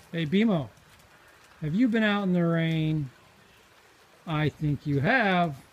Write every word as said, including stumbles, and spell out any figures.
Hey, Beemo, have you been out in the rain? I think you have.